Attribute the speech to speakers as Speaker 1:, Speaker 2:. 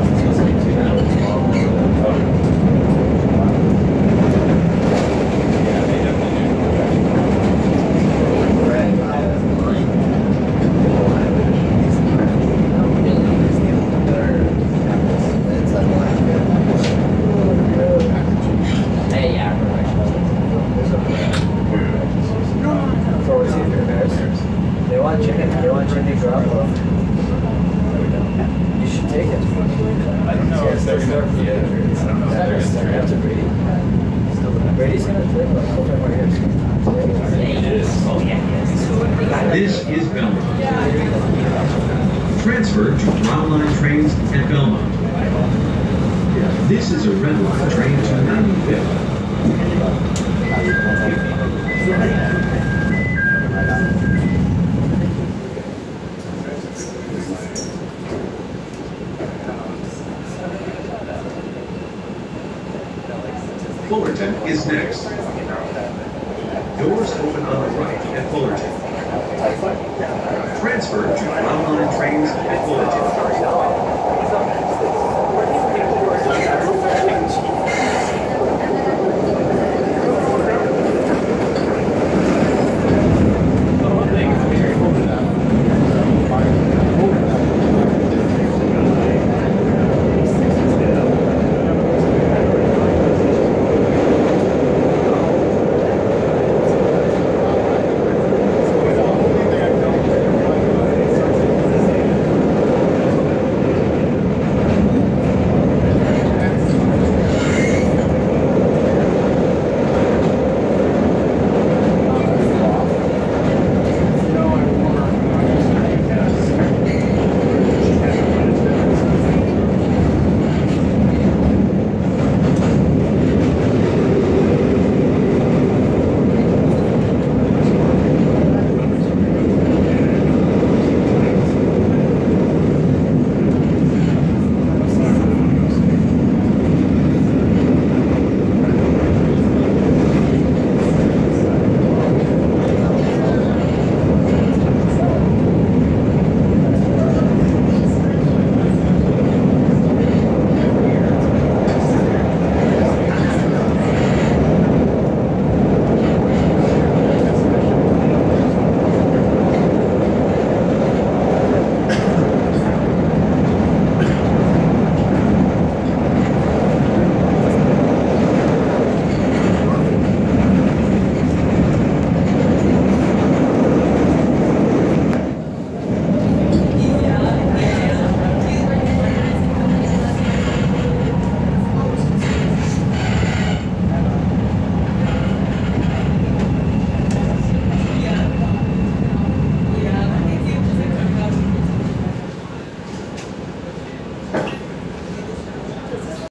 Speaker 1: This is Belmont. Transfer to Brown Line trains at Belmont. This is a Red Line train to 95th. Fullerton is next. Doors open on the right at Fullerton. Transfer to Brown Line trains at Fullerton.